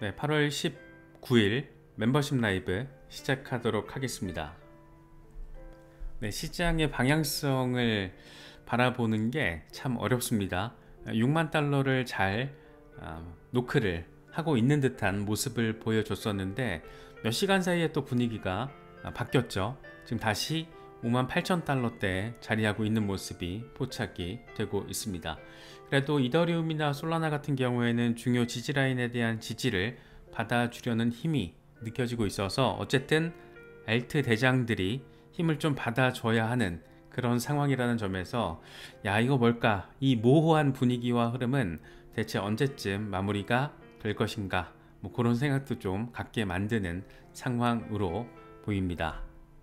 네, 8월 19일 멤버십 라이브 시작하도록 하겠습니다. 네, 시장의 방향성을 바라보는 게 참 어렵습니다. 6만 달러를 잘 노크를 하고 있는 듯한 모습을 보여줬었는데 몇 시간 사이에 또 분위기가 바뀌었죠. 지금 다시 5만 8천 달러대에 자리하고 있는 모습이 포착이 되고 있습니다. 그래도 이더리움이나 솔라나 같은 경우에는 중요 지지라인에 대한 지지를 받아주려는 힘이 느껴지고 있어서 어쨌든 알트 대장들이 힘을 좀 받아줘야 하는 그런 상황이라는 점에서 야, 이거 뭘까? 이 모호한 분위기와 흐름은 대체 언제쯤 마무리가 될 것인가? 뭐 그런 생각도 좀 갖게 만드는 상황으로 보입니다.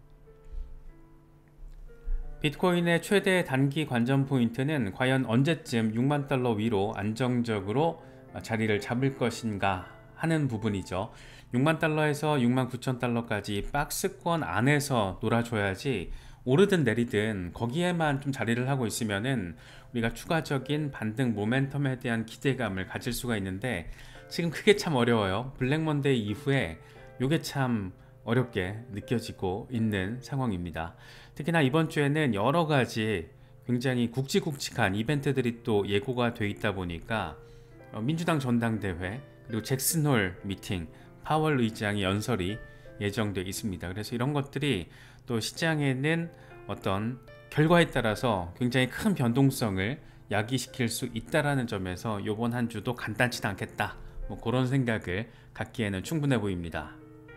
비트코인의 최대 단기 관전 포인트는 과연 언제쯤 6만 달러 위로 안정적으로 자리를 잡을 것인가 하는 부분이죠. 6만 달러에서 6만 9천 달러까지 박스권 안에서 놀아줘야지 오르든 내리든 거기에만 좀 자리를 하고 있으면은 우리가 추가적인 반등 모멘텀에 대한 기대감을 가질 수가 있는데 지금 그게 참 어려워요. 블랙 먼데이 이후에 요게 참 어렵게 느껴지고 있는 상황입니다. 특히나 이번 주에는 여러 가지 굉장히 굵직굵직한 이벤트들이 또 예고가 돼 있다 보니까 민주당 전당대회 그리고 잭슨홀 미팅, 파월 의장의 연설이 예정돼 있습니다. 그래서 이런 것들이 또 시장에는 어떤 결과에 따라서 굉장히 큰 변동성을 야기시킬 수 있다는 점에서 이번 한 주도 간단치 않겠다, 뭐 그런 생각을 갖기에는 충분해 보입니다.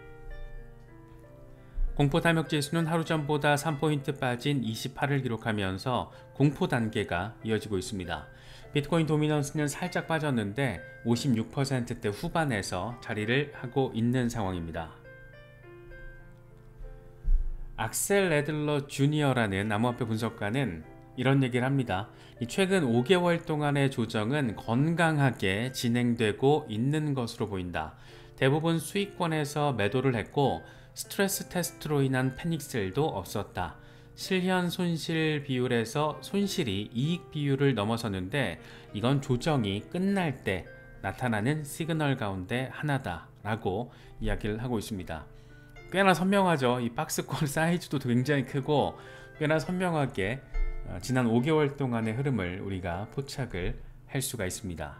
공포 탐욕 지수는 하루 전보다 3포인트 빠진 28을 기록하면서 공포 단계가 이어지고 있습니다. 비트코인 도미넌스는 살짝 빠졌는데 56%대 후반에서 자리를 하고 있는 상황입니다. 악셀 레들러 주니어라는 암호화폐 분석가는 이런 얘기를 합니다. 최근 5개월 동안의 조정은 건강하게 진행되고 있는 것으로 보인다. 대부분 수익권에서 매도를 했고 스트레스 테스트로 인한 패닉셀도 없었다. 실현 손실 비율에서 손실이 이익 비율을 넘어섰는데 이건 조정이 끝날 때 나타나는 시그널 가운데 하나다 라고 이야기를 하고 있습니다. 꽤나 선명하죠. 이 박스권 사이즈도 굉장히 크고 꽤나 선명하게 지난 5개월 동안의 흐름을 우리가 포착을 할 수가 있습니다.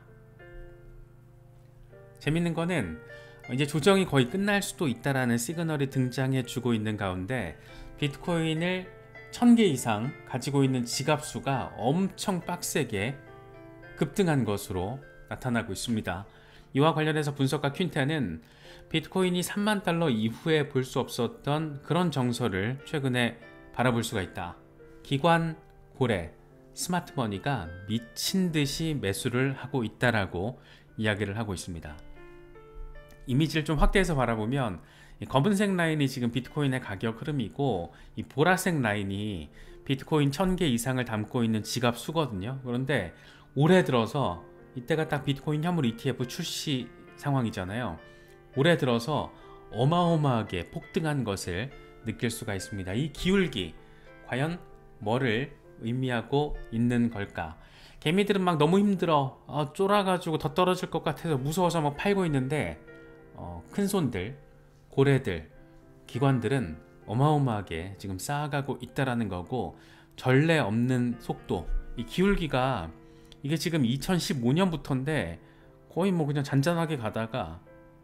재밌는 거는 이제 조정이 거의 끝날 수도 있다라는 시그널이 등장해 주고 있는 가운데 비트코인을 1000개 이상 가지고 있는 지갑수가 엄청 빡세게 급등한 것으로 나타나고 있습니다. 이와 관련해서 분석가 퀸테는 비트코인이 3만 달러 이후에 볼 수 없었던 그런 정서를 최근에 바라볼 수가 있다. 기관, 고래, 스마트머니가 미친 듯이 매수를 하고 있다라고 이야기를 하고 있습니다. 이미지를 좀 확대해서 바라보면 이 검은색 라인이 지금 비트코인의 가격 흐름이고 이 보라색 라인이 비트코인 1000개 이상을 담고 있는 지갑 수거든요. 그런데 올해 들어서 이때가 딱 비트코인 현물 ETF 출시 상황이잖아요. 올해 들어서 어마어마하게 폭등한 것을 느낄 수가 있습니다. 이 기울기 과연 뭐를 의미하고 있는 걸까? 개미들은 막 너무 힘들어, 쫄아가지고 더 떨어질 것 같아서 무서워서 막 팔고 있는데 큰손들, 고래들, 기관들은 어마어마하게 지금 쌓아가고 있다라는 거고 전례 없는 속도, 이 기울기가 이게 지금 2015년부터인데 거의 뭐 그냥 잔잔하게 가다가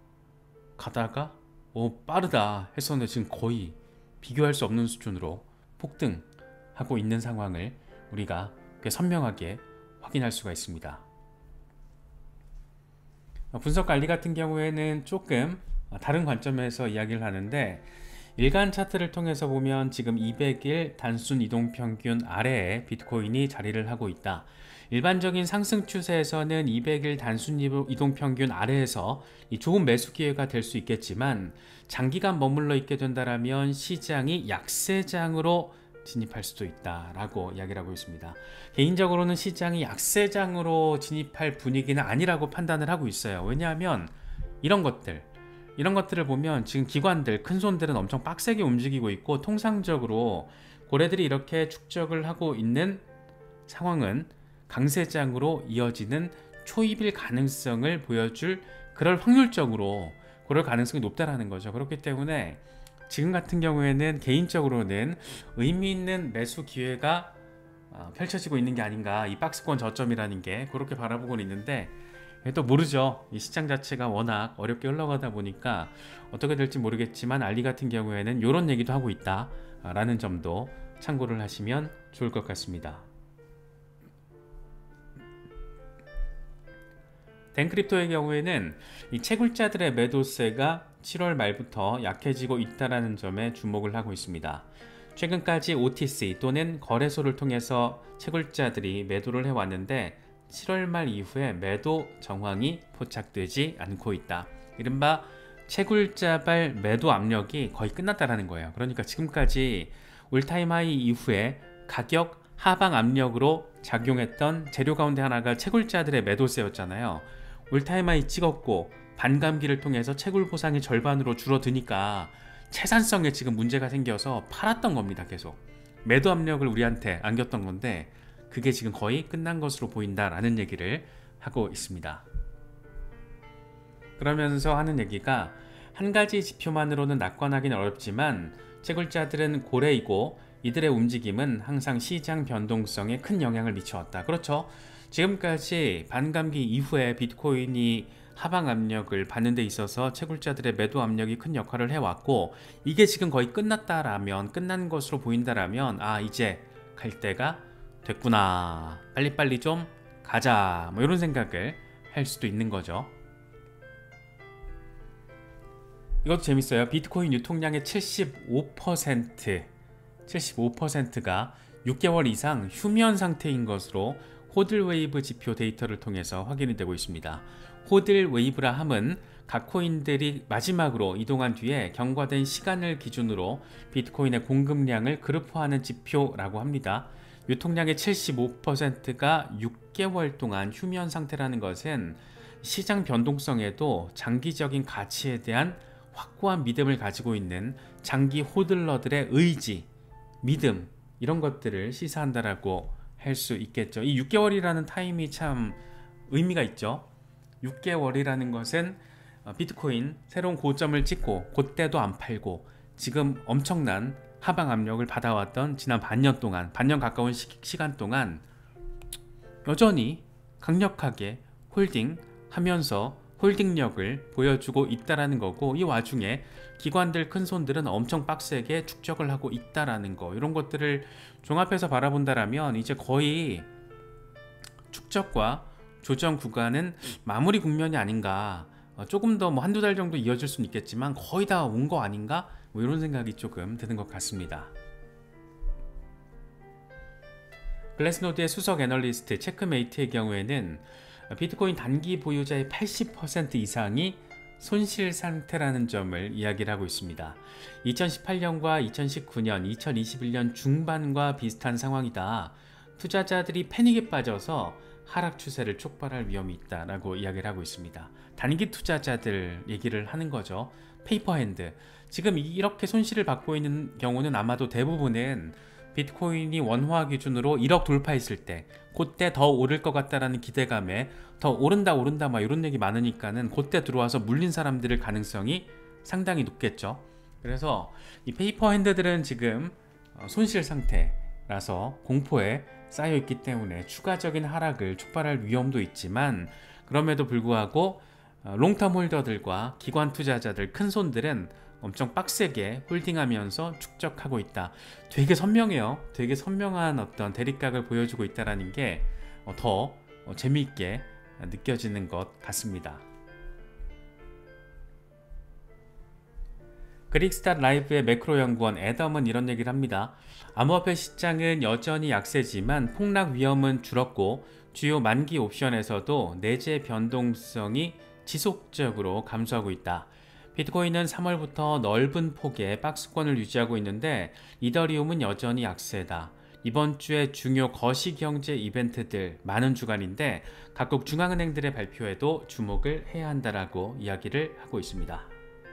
빠르다 했었는데 지금 거의 비교할 수 없는 수준으로 폭등하고 있는 상황을 우리가 꽤 선명하게 확인할 수가 있습니다. 분석 관리 같은 경우에는 조금 다른 관점에서 이야기를 하는데 일간 차트를 통해서 보면 지금 200일 단순 이동평균 아래에 비트코인이 자리를 하고 있다. 일반적인 상승 추세에서는 200일 단순 이동평균 아래에서 좋은 매수 기회가 될 수 있겠지만 장기간 머물러 있게 된다면 시장이 약세장으로 진입할 수도 있다라고 이야기를 하고 있습니다. 개인적으로는 시장이 약세장으로 진입할 분위기는 아니라고 판단을 하고 있어요. 왜냐하면 이런 것들을 보면 지금 기관들, 큰손들은 엄청 빡세게 움직이고 있고 통상적으로 고래들이 이렇게 축적을 하고 있는 상황은 강세장으로 이어지는 초입일 가능성을 보여줄 그럴 확률적으로 그럴 가능성이 높다라는 거죠. 그렇기 때문에 지금 같은 경우에는 개인적으로는 의미 있는 매수 기회가 펼쳐지고 있는 게 아닌가, 이 박스권 저점이라는 게 그렇게 바라보고 있는데, 또 모르죠. 이 시장 자체가 워낙 어렵게 흘러가다 보니까 어떻게 될지 모르겠지만 알리 같은 경우에는 이런 얘기도 하고 있다 라는 점도 참고를 하시면 좋을 것 같습니다. 덴크립토의 경우에는 이 채굴자들의 매도세가 7월 말부터 약해지고 있다는 점에 주목을 하고 있습니다. 최근까지 OTC 또는 거래소를 통해서 채굴자들이 매도를 해왔는데 7월 말 이후에 매도 정황이 포착되지 않고 있다. 이른바 채굴자발 매도 압력이 거의 끝났다는 거예요. 그러니까 지금까지 올타임 하이 이후에 가격 하방 압력으로 작용했던 재료 가운데 하나가 채굴자들의 매도세였잖아요. 올타임 하이 찍었고 반감기를 통해서 채굴 보상이 절반으로 줄어드니까 채산성에 지금 문제가 생겨서 팔았던 겁니다. 계속 매도 압력을 우리한테 안겼던 건데 그게 지금 거의 끝난 것으로 보인다라는 얘기를 하고 있습니다. 그러면서 하는 얘기가, 한 가지 지표만으로는 낙관하기는 어렵지만 채굴자들은 고래이고 이들의 움직임은 항상 시장 변동성에 큰 영향을 미쳐왔다. 그렇죠. 지금까지 반감기 이후에 비트코인이 하방 압력을 받는 데 있어서 채굴자들의 매도 압력이 큰 역할을 해왔고, 이게 지금 거의 끝났다라면, 끝난 것으로 보인다라면, 이제 갈 때가 됐구나, 빨리빨리 좀 가자, 뭐 이런 생각을 할 수도 있는 거죠. 이것도 재밌어요. 비트코인 유통량의 75%가 6개월 이상 휴면 상태인 것으로 호들웨이브 지표 데이터를 통해서 확인이 되고 있습니다. 호들웨이브라 함은 각 코인들이 마지막으로 이동한 뒤에 경과된 시간을 기준으로 비트코인의 공급량을 그래프화하는 지표라고 합니다. 유통량의 75%가 6개월 동안 휴면 상태라는 것은 시장 변동성에도 장기적인 가치에 대한 확고한 믿음을 가지고 있는 장기 호들러들의 의지, 믿음, 이런 것들을 시사한다라고 할 수 있겠죠. 이 6개월이라는 타임이 참 의미가 있죠. 6개월이라는 것은 비트코인 새로운 고점을 찍고 그때도 안 팔고 지금 엄청난 하방 압력을 받아왔던 지난 반년 동안, 반년 가까운 시간 동안 여전히 강력하게 홀딩하면서 홀딩력을 보여주고 있다라는 거고, 이 와중에 기관들, 큰손들은 엄청 빡세게 축적을 하고 있다라는 거, 이런 것들을 종합해서 바라본다라면 이제 거의 축적과 조정 구간은 마무리 국면이 아닌가, 조금 더 뭐 한두 달 정도 이어질 수는 있겠지만 거의 다 온 거 아닌가, 뭐 이런 생각이 조금 드는 것 같습니다. 글래스노드의 수석 애널리스트 체크메이트의 경우에는 비트코인 단기 보유자의 80% 이상이 손실 상태라는 점을 이야기를 하고 있습니다. 2018년과 2019년, 2021년 중반과 비슷한 상황이다. 투자자들이 패닉에 빠져서 하락 추세를 촉발할 위험이 있다라고 이야기를 하고 있습니다. 단기 투자자들 얘기를 하는 거죠. 페이퍼핸드. 지금 이렇게 손실을 받고 있는 경우는 아마도 대부분은 비트코인이 원화 기준으로 1억 돌파했을 때, 그때 더 오를 것 같다라는 기대감에 더 오른다 막 이런 얘기 많으니까는 그때 들어와서 물린 사람들의 가능성이 상당히 높겠죠. 그래서 이 페이퍼 핸드들은 지금 손실 상태라서 공포에 쌓여 있기 때문에 추가적인 하락을 촉발할 위험도 있지만, 그럼에도 불구하고 롱텀 홀더들과 기관 투자자들, 큰 손들은 엄청 빡세게 홀딩하면서 축적하고 있다. 되게 선명해요. 되게 선명한 어떤 대립각을 보여주고 있다는 게 더 재미있게 느껴지는 것 같습니다. 그릭스타 라이브의 매크로 연구원 애덤은 이런 얘기를 합니다. 암호화폐 시장은 여전히 약세지만 폭락 위험은 줄었고 주요 만기 옵션에서도 내재 변동성이 지속적으로 감소하고 있다. 비트코인은 3월부터 넓은 폭의 박스권을 유지하고 있는데 이더리움은 여전히 약세다. 이번 주에 중요 거시경제 이벤트들 많은 주간인데 각국 중앙은행들의 발표에도 주목을 해야 한다라고 이야기를 하고 있습니다.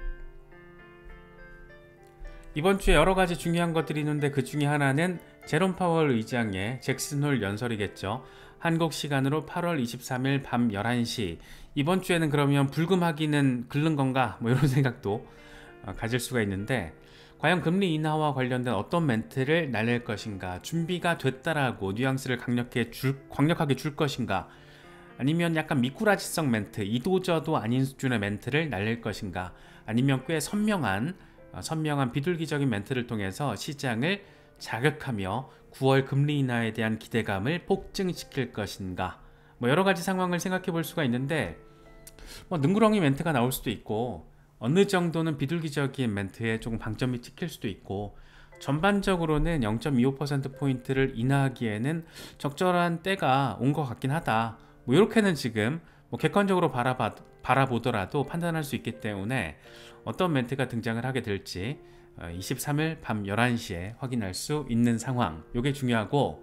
이번 주에 여러 가지 중요한 것들이 있는데 그 중에 하나는 제롬 파월 의장의 잭슨 홀 연설이겠죠. 한국 시간으로 8월 23일 밤 11시. 이번 주에는 그러면 불금하기는 글른 건가? 뭐 이런 생각도 가질 수가 있는데, 과연 금리 인하와 관련된 어떤 멘트를 날릴 것인가? 준비가 됐다라고 뉘앙스를 강력하게 줄 것인가? 아니면 약간 미꾸라지성 멘트, 이도저도 아닌 수준의 멘트를 날릴 것인가? 아니면 꽤 선명한 비둘기적인 멘트를 통해서 시장을 자극하며 9월 금리 인하에 대한 기대감을 폭증시킬 것인가? 뭐 여러 가지 상황을 생각해 볼 수가 있는데, 뭐 능구렁이 멘트가 나올 수도 있고, 어느 정도는 비둘기적인 멘트에 조금 방점이 찍힐 수도 있고, 전반적으로는 0.25%포인트를 인하하기에는 적절한 때가 온 것 같긴 하다. 뭐 이렇게는 지금 뭐 객관적으로 바라보더라도 판단할 수 있기 때문에 어떤 멘트가 등장을 하게 될지 23일 밤 11시에 확인할 수 있는 상황, 이게 중요하고,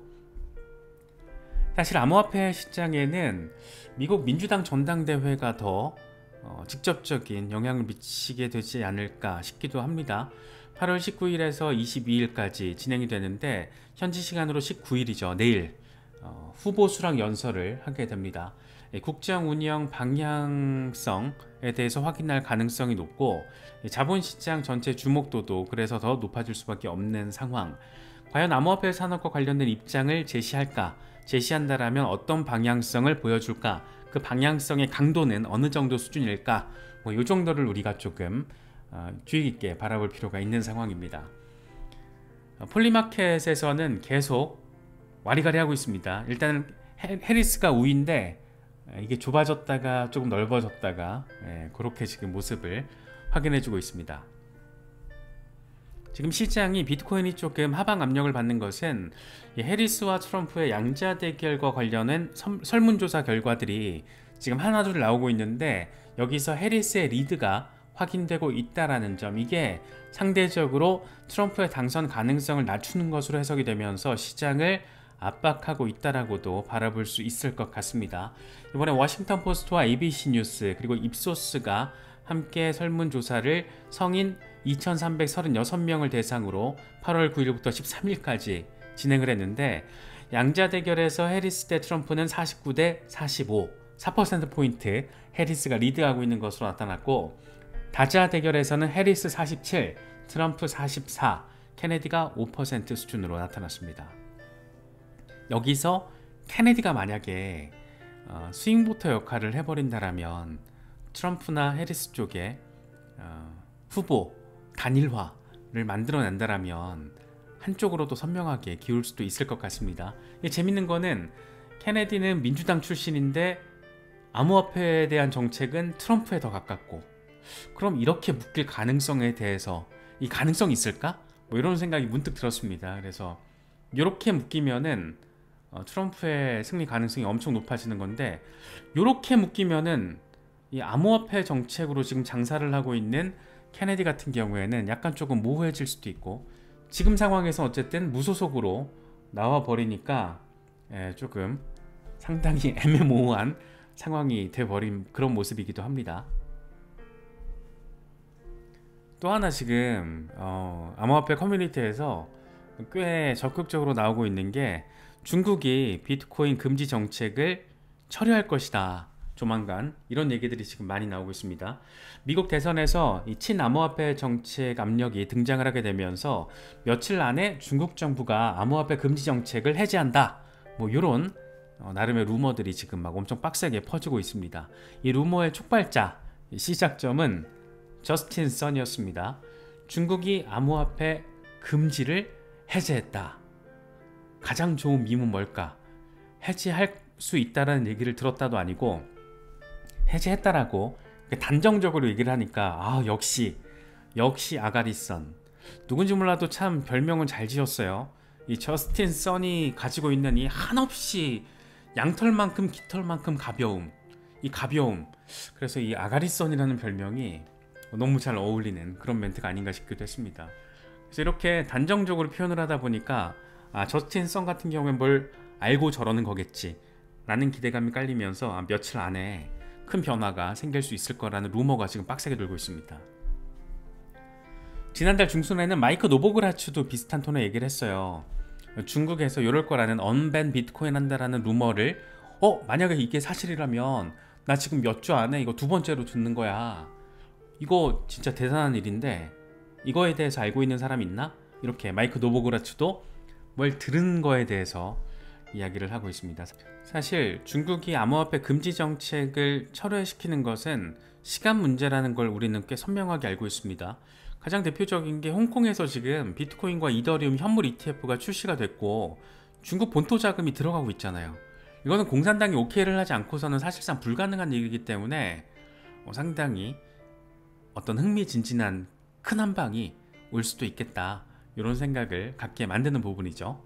사실 암호화폐 시장에는 미국 민주당 전당대회가 더 직접적인 영향을 미치게 되지 않을까 싶기도 합니다. 8월 19일에서 22일까지 진행이 되는데, 현지 시간으로 19일이죠. 내일 후보 수락 연설을 하게 됩니다. 국정 운영 방향성에 대해서 확인할 가능성이 높고, 자본시장 전체 주목도도 그래서 더 높아질 수밖에 없는 상황. 과연 암호화폐 산업과 관련된 입장을 제시한다라면 어떤 방향성을 보여줄까? 그 방향성의 강도는 어느 정도 수준일까? 뭐 이 정도를 우리가 조금 주의 깊게 바라볼 필요가 있는 상황입니다. 폴리마켓에서는 계속 와리가리 하고 있습니다. 일단은 해리스가 우위인데, 이게 좁아졌다가 조금 넓어졌다가 그렇게 지금 모습을 확인해주고 있습니다. 지금 시장이 비트코인이 조금 하방 압력을 받는 것은 해리스와 트럼프의 양자 대결과 관련된 설문조사 결과들이 지금 하나둘 나오고 있는데, 여기서 해리스의 리드가 확인되고 있다라는 점, 이게 상대적으로 트럼프의 당선 가능성을 낮추는 것으로 해석이 되면서 시장을 압박하고 있다라고도 바라볼 수 있을 것 같습니다. 이번에 워싱턴 포스트와 ABC 뉴스 그리고 입소스가 함께 설문조사를 성인 2,336명을 대상으로 8월 9일부터 13일까지 진행을 했는데, 양자 대결에서 해리스 대 트럼프는 49대 45, 4%포인트 해리스가 리드하고 있는 것으로 나타났고, 다자 대결에서는 해리스 47, 트럼프 44, 케네디가 5% 수준으로 나타났습니다. 여기서 케네디가 만약에 스윙보터 역할을 해버린다라면 트럼프나 해리스 쪽에 후보 단일화를 만들어낸다라면 한쪽으로도 선명하게 기울 수도 있을 것 같습니다. 재밌는 거는 케네디는 민주당 출신인데 암호화폐에 대한 정책은 트럼프에 더 가깝고, 그럼 이렇게 묶일 가능성에 대해서 이 가능성이 있을까? 뭐 이런 생각이 문득 들었습니다. 그래서 이렇게 묶이면은 트럼프의 승리 가능성이 엄청 높아지는 건데, 이렇게 묶이면은 이 암호화폐 정책으로 지금 장사를 하고 있는 케네디 같은 경우에는 약간 조금 모호해질 수도 있고, 지금 상황에서 어쨌든 무소속으로 나와 버리니까 조금 상당히 애매모호한 상황이 돼버린 그런 모습이기도 합니다. 또 하나 지금 암호화폐 커뮤니티에서 꽤 적극적으로 나오고 있는 게, 중국이 비트코인 금지 정책을 철회할 것이다, 조만간, 이런 얘기들이 지금 많이 나오고 있습니다. 미국 대선에서 이 친암호화폐 정책 압력이 등장을 하게 되면서 며칠 안에 중국 정부가 암호화폐 금지 정책을 해제한다, 뭐 이런 나름의 루머들이 지금 막 엄청 빡세게 퍼지고 있습니다. 이 루머의 촉발자, 시작점은 저스틴 선이었습니다. 중국이 암호화폐 금지를 해제했다. 가장 좋은 밈은 뭘까? 해제할 수 있다라는 얘기를 들었다도 아니고 해제했다라고 단정적으로 얘기를 하니까 역시 아가리선, 누군지 몰라도 참 별명은 잘 지었어요. 이 저스틴 선이 가지고 있는 이 한없이 양털만큼 깃털만큼 가벼움, 이 가벼움, 그래서 이 아가리선이라는 별명이 너무 잘 어울리는 그런 멘트가 아닌가 싶기도 했습니다. 그래서 이렇게 단정적으로 표현을 하다 보니까 저스틴 선 같은 경우엔 뭘 알고 저러는 거겠지 라는 기대감이 깔리면서 며칠 안에 큰 변화가 생길 수 있을 거라는 루머가 지금 빡세게 돌고 있습니다. 지난달 중순에는 마이크 노보그라츠도 비슷한 톤의 얘기를 했어요. 중국에서 이럴 거라는 언밴 비트코인 한다라는 루머를 만약에 이게 사실이라면 나 지금 몇 주 안에 이거 두 번째로 듣는 거야. 이거 진짜 대단한 일인데 이거에 대해서 알고 있는 사람 있나? 이렇게 마이크 노보그라츠도 뭘 들은 거에 대해서 이야기를 하고 있습니다. 사실 중국이 암호화폐 금지 정책을 철회시키는 것은 시간 문제라는 걸 우리는 꽤 선명하게 알고 있습니다. 가장 대표적인 게 홍콩에서 지금 비트코인과 이더리움 현물 ETF가 출시가 됐고 중국 본토 자금이 들어가고 있잖아요. 이거는 공산당이 오케이를 하지 않고서는 사실상 불가능한 일이기 때문에 상당히 어떤 흥미진진한 큰 한방이 올 수도 있겠다, 이런 생각을 갖게 만드는 부분이죠.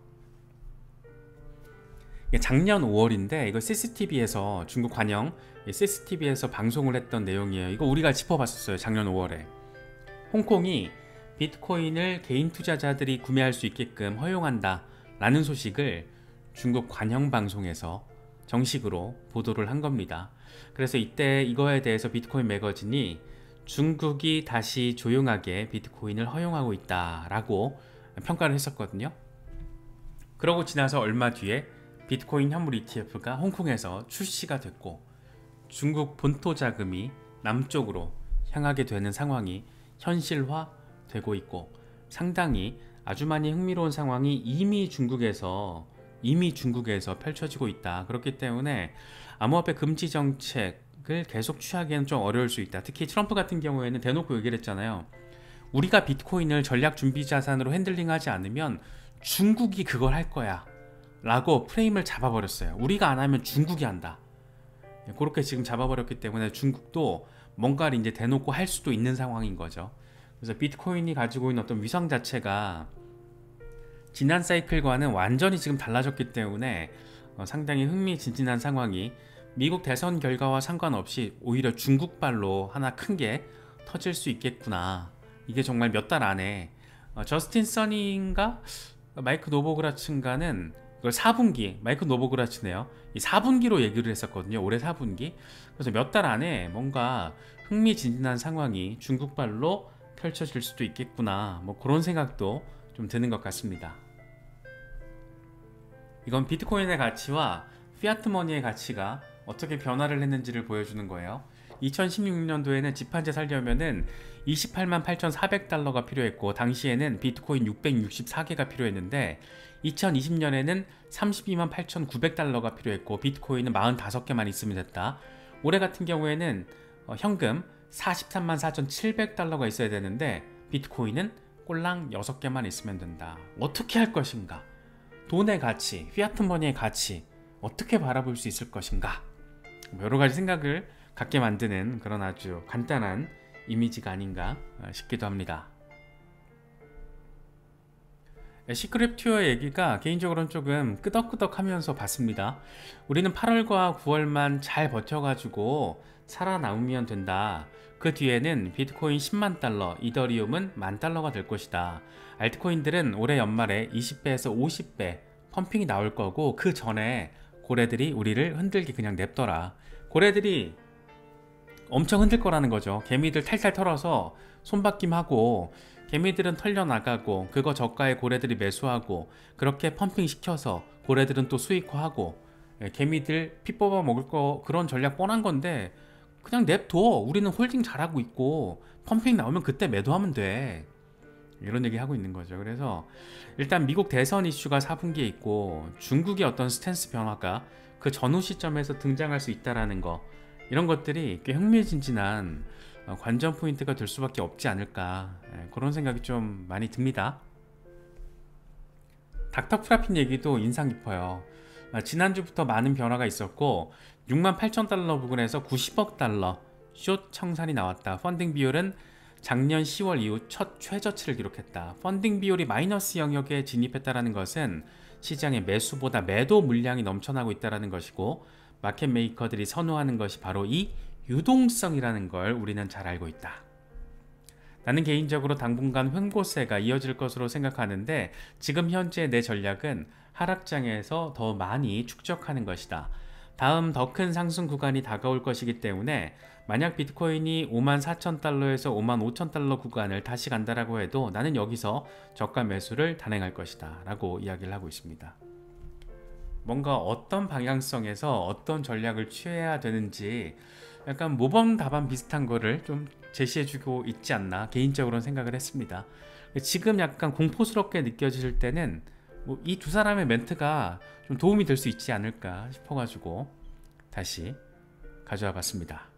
작년 5월인데 이거 CCTV에서, 중국 관영 CCTV에서 방송을 했던 내용이에요. 이거 우리가 짚어봤었어요. 작년 5월에 홍콩이 비트코인을 개인 투자자들이 구매할 수 있게끔 허용한다 라는 소식을 중국 관영 방송에서 정식으로 보도를 한 겁니다. 그래서 이때 이거에 대해서 비트코인 매거진이 중국이 다시 조용하게 비트코인을 허용하고 있다라고 평가를 했었거든요. 그러고 지나서 얼마 뒤에 비트코인 현물 ETF가 홍콩에서 출시가 됐고 중국 본토 자금이 남쪽으로 향하게 되는 상황이 현실화되고 있고, 상당히 아주 많이 흥미로운 상황이 이미 중국에서 펼쳐지고 있다. 그렇기 때문에 암호화폐 금지 정책을 계속 취하기에는 좀 어려울 수 있다. 특히 트럼프 같은 경우에는 대놓고 얘기를 했잖아요. 우리가 비트코인을 전략 준비 자산으로 핸들링하지 않으면 중국이 그걸 할 거야 라고 프레임을 잡아버렸어요. 우리가 안 하면 중국이 한다. 그렇게 지금 잡아버렸기 때문에 중국도 뭔가를 이제 대놓고 할 수도 있는 상황인 거죠. 그래서 비트코인이 가지고 있는 어떤 위상 자체가 지난 사이클과는 완전히 지금 달라졌기 때문에 상당히 흥미진진한 상황이 미국 대선 결과와 상관없이 오히려 중국발로 하나 큰 게 터질 수 있겠구나. 이게 정말 몇 달 안에 저스틴 써니인가 마이크 노보그라츠인가는 이걸 4분기, 마이크 노보그라츠네요. 이 4분기로 얘기를 했었거든요. 올해 4분기. 그래서 몇 달 안에 뭔가 흥미진진한 상황이 중국발로 펼쳐질 수도 있겠구나. 뭐 그런 생각도 좀 드는 것 같습니다. 이건 비트코인의 가치와 피아트 머니의 가치가 어떻게 변화를 했는지를 보여주는 거예요. 2016년도에는 집 한 채 살려면은 28만 8,400달러가 필요했고 당시에는 비트코인 664개가 필요했는데 2020년에는 32만 8,900달러가 필요했고 비트코인은 45개만 있으면 됐다. 올해 같은 경우에는 현금 43만 4,700달러가 있어야 되는데 비트코인은 꼴랑 6개만 있으면 된다. 어떻게 할 것인가? 돈의 가치, 피아트 머니의 가치 어떻게 바라볼 수 있을 것인가? 여러 가지 생각을 갖게 만드는 그런 아주 간단한 이미지가 아닌가 싶기도 합니다. 시크릿 튜어의 얘기가 개인적으로는 조금 끄덕끄덕하면서 봤습니다. 우리는 8월과 9월만 잘 버텨가지고 살아남으면 된다. 그 뒤에는 비트코인 10만 달러, 이더리움은 10,000달러가 될 것이다. 알트코인들은 올해 연말에 20배에서 50배 펌핑이 나올 거고 그 전에 고래들이 우리를 흔들게 그냥 냅둬라. 고래들이 엄청 흔들 거라는 거죠. 개미들 탈탈 털어서 손바뀜하고 개미들은 털려나가고 그거 저가에 고래들이 매수하고 그렇게 펌핑 시켜서 고래들은 또 수익화하고 개미들 피 뽑아 먹을 거 그런 전략 뻔한 건데 그냥 냅둬. 우리는 홀딩 잘하고 있고 펌핑 나오면 그때 매도하면 돼. 이런 얘기 하고 있는 거죠. 그래서 일단 미국 대선 이슈가 4분기에 있고 중국의 어떤 스탠스 변화가 그 전후 시점에서 등장할 수 있다라는 거, 이런 것들이 꽤 흥미진진한 관전 포인트가 될 수밖에 없지 않을까, 그런 생각이 좀 많이 듭니다. 닥터 프라핀 얘기도 인상 깊어요. 지난주부터 많은 변화가 있었고 68,000달러 부근에서 90억 달러 숏 청산이 나왔다. 펀딩 비율은 작년 10월 이후 첫 최저치를 기록했다. 펀딩 비율이 마이너스 영역에 진입했다는 것은 시장의 매수보다 매도 물량이 넘쳐나고 있다는 것이고 마켓 메이커들이 선호하는 것이 바로 이 유동성이라는 걸 우리는 잘 알고 있다. 나는 개인적으로 당분간 횡보세가 이어질 것으로 생각하는데 지금 현재 내 전략은 하락장에서 더 많이 축적하는 것이다. 다음 더 큰 상승 구간이 다가올 것이기 때문에 만약 비트코인이 54,000달러에서 55,000달러 구간을 다시 간다라고 해도 나는 여기서 저가 매수를 단행할 것이다 라고 이야기를 하고 있습니다. 뭔가 어떤 방향성에서 어떤 전략을 취해야 되는지 약간 모범 답안 비슷한 거를 좀 제시해주고 있지 않나 개인적으로는 생각을 했습니다. 지금 약간 공포스럽게 느껴질 때는 이 두 사람의 멘트가 좀 도움이 될 수 있지 않을까 싶어가지고 다시 가져와 봤습니다.